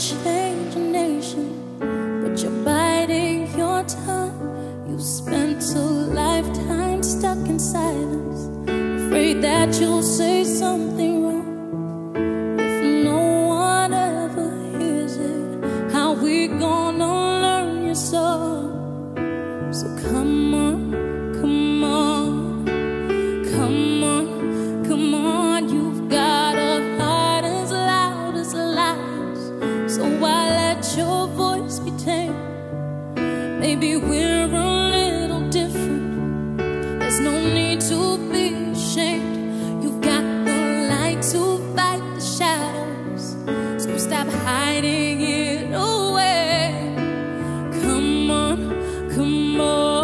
change a nation, but you're biding your tongue. You spent a lifetime stuck in silence, afraid that you'll say something wrong. If no one ever hears it, how we gonna learn your song? So come on, come on, come on, come on. You've got a heart as loud as lies, so why let your voice be tamed? Maybe we're a little different. There's no need to be ashamed. You've got the light to fight the shadows, so stop hiding it away. Come on, come on.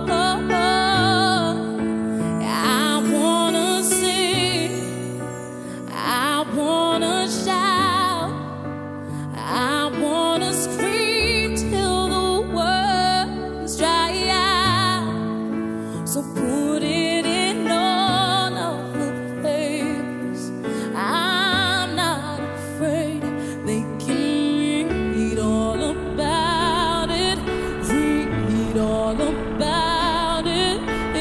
I wanna sing, I wanna shout, I wanna scream till the words dry out. So put it in all of the papers. I'm not afraid. They can read all about it, read all about it.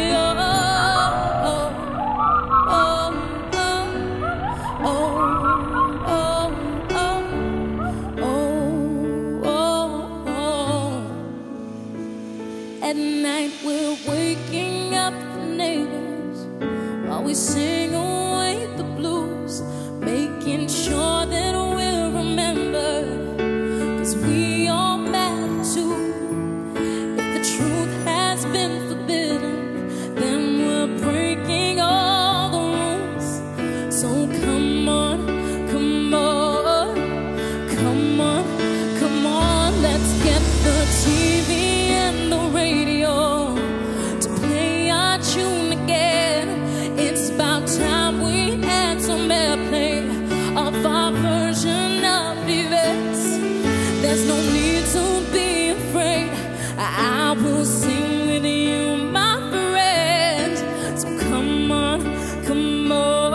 At night we're waking up the neighbors while we sing away the blues, making sure that we'll remember, 'cause we all matter too. If the truth has been forbidden, then we're breaking all the rules. So come on, come on, come on, come on. Let's get the TV and the radio to play our tune again. It's about time we had some airplay of our version of events. There's no need to be afraid. I will sing with you, my friend. So come on, come on.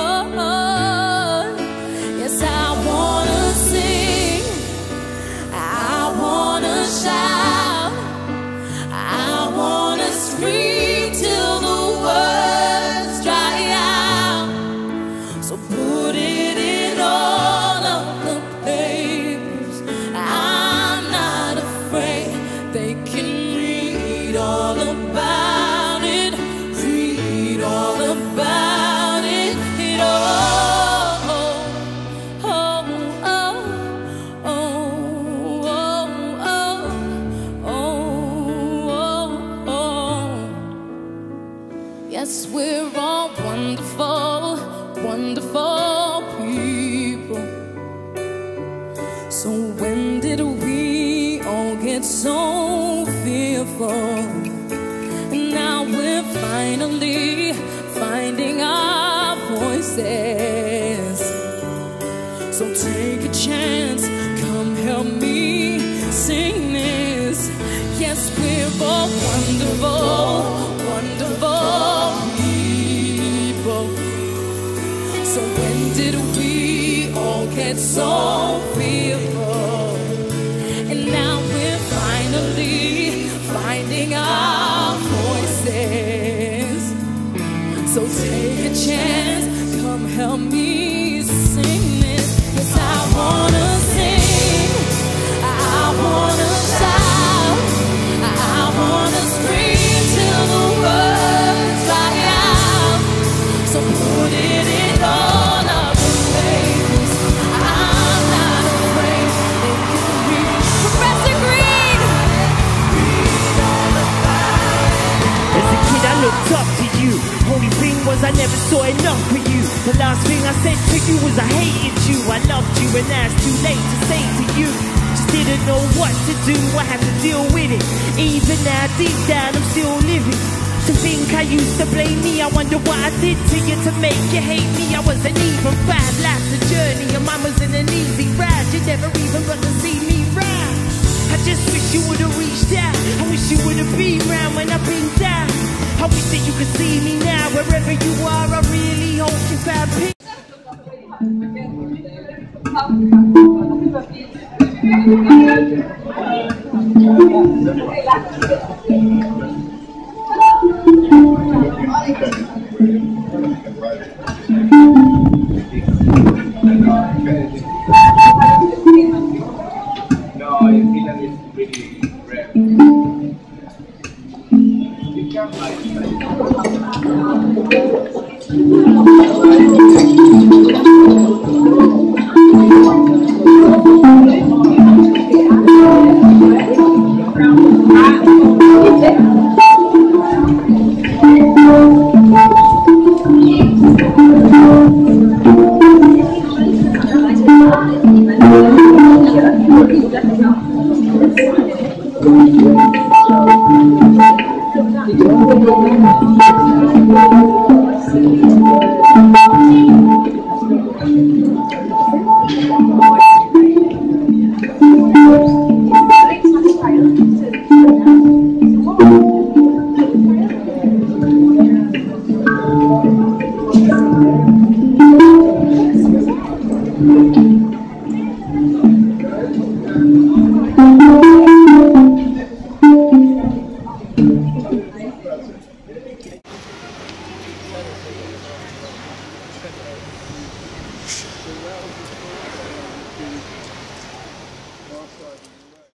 Yes, I wanna sing, I wanna shout, I wanna scream till the words dry out. So put it in all of the papers. I'm not afraid. They can read all about it, read all about it. It all. Oh, oh, oh, oh, oh, oh. Yes, we're all wonderful, wonderful people. So when did we all get so fearful? And now we're finally finding our voices. So take a chance, come help me sing this. Yes, we're all wonderful, wonderful people. So when did we all get so fearful? And now we're finally finding our voices. So take a chance, come help me sing this. Yes, I wanna sing, I wanna shout, I wanna scream till the words dry out. So put it in all of the papers. I'm not afraid. They can read. Professor Green! Read all about it. As a kid I looked up to you. Only thing was I never saw enough for you. The last thing I said to you was I hated you. I loved you and now it's too late to say to you. Just didn't know what to do, I had to deal with it. Even now deep down I'm still living. To think I used to blame me, I wonder what I did to you to make you hate me. I wasn't even bad, life's a journey, your mine was in an easy ride. You never even got to see me ride. I just wish you would've reached out, I wish you would've been round when I've been down. I wish that you could see me now, wherever you are, I really hope you found peace. Thank you.